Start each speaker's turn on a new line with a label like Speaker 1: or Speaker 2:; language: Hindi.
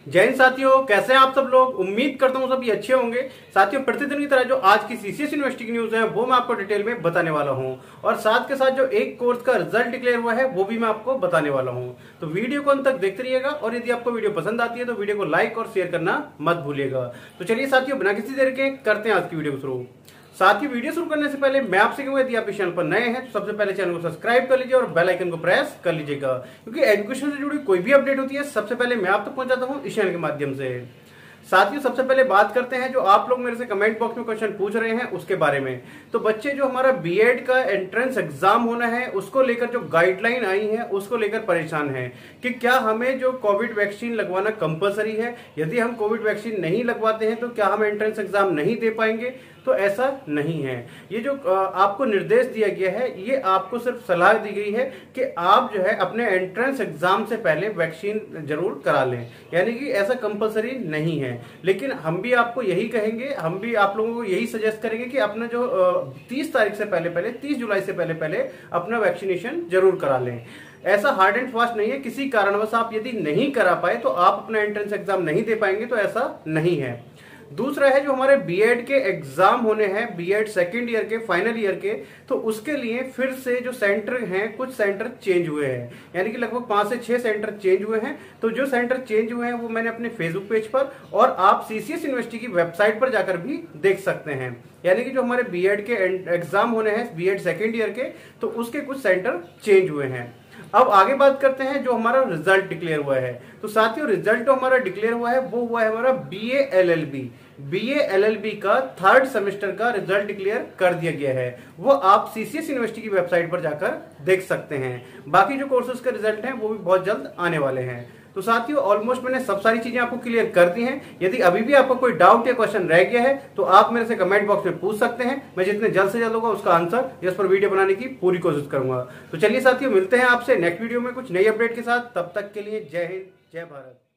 Speaker 1: जय हिंद साथियों, कैसे हैं आप सब लोग। उम्मीद करता हूं सभी अच्छे होंगे। साथियों, प्रतिदिन की तरह जो आज की सीसीएस यूनिवर्सिटी की न्यूज है वो मैं आपको डिटेल में बताने वाला हूं और साथ के साथ जो एक कोर्स का रिजल्ट डिक्लेयर हुआ है वो भी मैं आपको बताने वाला हूं। तो वीडियो को अंत तक देखते रहिएगा और यदि आपको वीडियो पसंद आती है तो वीडियो को लाइक और शेयर करना मत भूलिएगा। तो चलिए साथियों, बिना किसी देर के करते हैं आज की वीडियो को शुरू। साथ ही वीडियो शुरू करने से पहले मैं आपसे कहूंगा, यदि आप इस चैनल पर नए हैं तो सबसे पहले चैनल को सब्सक्राइब कर लीजिए और बेल आइकन को प्रेस कर लीजिएगा, क्योंकि एजुकेशन से जुड़ी कोई भी अपडेट होती है सबसे पहले मैं आप तक पहुंचाता हूं इस चैनल के माध्यम से। साथियों, सबसे पहले बात करते हैं जो आप लोग मेरे से कमेंट बॉक्स में क्वेश्चन पूछ रहे हैं उसके बारे में। तो बच्चे, जो हमारा बीएड का एंट्रेंस एग्जाम होना है उसको लेकर जो गाइडलाइन आई है उसको लेकर परेशान है कि क्या हमें जो कोविड वैक्सीन लगवाना कंपलसरी है। यदि हम कोविड वैक्सीन नहीं लगवाते हैं तो क्या हम एंट्रेंस एग्जाम नहीं दे पाएंगे। तो ऐसा नहीं है। ये जो आपको निर्देश दिया गया है ये आपको सिर्फ सलाह दी गई है कि आप जो है अपने एंट्रेंस एग्जाम से पहले वैक्सीन जरूर करा लें, यानी कि ऐसा कंपलसरी नहीं है। लेकिन हम भी आपको यही कहेंगे, हम भी आप लोगों को यही सजेस्ट करेंगे कि अपना जो 30 तारीख से पहले 30 जुलाई से पहले अपना वैक्सीनेशन जरूर करा लें। ऐसा हार्ड एंड फास्ट नहीं है, किसी कारणवश आप यदि नहीं करा पाए तो आप अपना एंट्रेंस एग्जाम नहीं दे पाएंगे, तो ऐसा नहीं है। दूसरा है जो हमारे बीएड के एग्जाम होने हैं, बीएड सेकंड ईयर के, फाइनल ईयर के, तो उसके लिए फिर से जो सेंटर हैं, कुछ सेंटर चेंज हुए हैं, यानी कि लगभग 5 से 6 सेंटर चेंज हुए हैं। तो जो सेंटर चेंज हुए हैं वो मैंने अपने फेसबुक पेज पर और आप सीसीएस यूनिवर्सिटी की वेबसाइट पर जाकर भी देख सकते हैं। यानी कि जो हमारे बीएड के एग्जाम होने हैं बीएड सेकंड ईयर के, तो उसके कुछ सेंटर चेंज हुए हैं। अब आगे बात करते हैं जो हमारा रिजल्ट डिक्लेयर हुआ है। तो साथियों, रिजल्ट जो हमारा डिक्लेयर हुआ है वो हुआ है हमारा बीए एलएलबी का 3rd सेमेस्टर का रिजल्ट डिक्लेयर कर दिया गया है। वो आप सीसीएस यूनिवर्सिटी की वेबसाइट पर जाकर देख सकते हैं। बाकी जो कोर्सेज के रिजल्ट हैं वो भी बहुत जल्द आने वाले हैं। तो साथियों, ऑलमोस्ट मैंने सब सारी चीजें आपको क्लियर कर दी हैं। यदि अभी भी आपका कोई डाउट या क्वेश्चन रह गया है तो आप मेरे से कमेंट बॉक्स में पूछ सकते हैं। मैं जितने जल्द से जल्द होगा उसका आंसर इस पर वीडियो बनाने की पूरी कोशिश करूंगा। तो चलिए साथियों, मिलते हैं आपसे नेक्स्ट वीडियो में कुछ नई अपडेट के साथ। तब तक के लिए जय हिंद, जय भारत।